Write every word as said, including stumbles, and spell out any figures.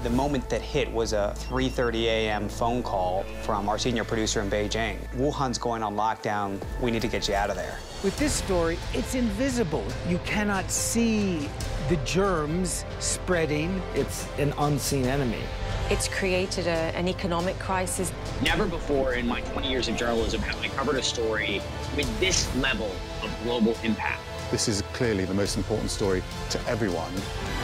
The moment that hit was a three thirty a m phone call from our senior producer in Beijing. Wuhan's going on lockdown. We need to get you out of there. With this story, it's invisible. You cannot see the germs spreading. It's an unseen enemy. It's created a, an economic crisis. Never before in my twenty years of journalism have I covered a story with this level of global impact. This is clearly the most important story to everyone.